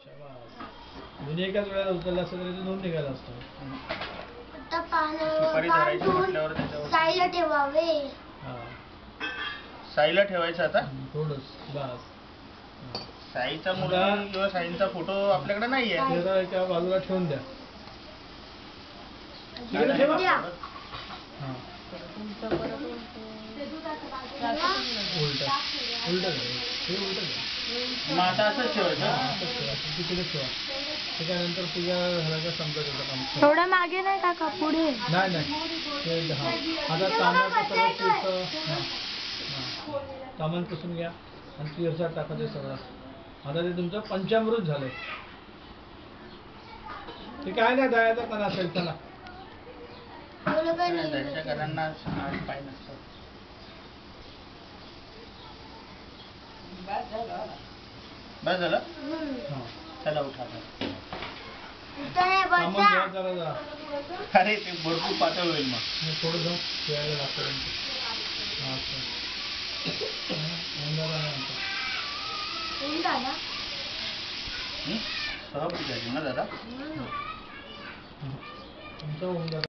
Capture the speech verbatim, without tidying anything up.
शाबास. दोन्ही एकाच वेळेला उचलला असतं तरी दोन निघाला असतं. आता पान ठेवून साईला ठेवावे. हा साईला ठेवायचं आता थोडंच बस. साईचा मूर्ती किंवा साईंचा फोटो आपल्याकडे नाहीये. त्याला एका बाजूला ठेवून द्या. ठेवून द्या. हा उलट उलट हे उलट मग आता असंच ठेवायचं. तिकडे ठेवा. त्याच्यानंतर पूजा झाल्याचं संपत होतं काम. थोडं मागे नाही काका पुढे. नाही नाही हा आता तांदळाचं सगळं तीर्थ हां हां तांदूळ पुसून घ्या आणि तीर्थात टाका ते सगळं. आता ते तुमचं पंचामृत झालंय. ते काय नाही दह्याचा कणा असेल चला. दह्याच्या कणांना आड पाय नसतात. बस झालं. हां चला उठा. सामान घ्या जरा जरा. अरे ते भरपूर पातळ होईल मग. थोडं जाऊ खेळायला लागतं. हां सहपूजा आहे ना दादा. तुमचा होऊन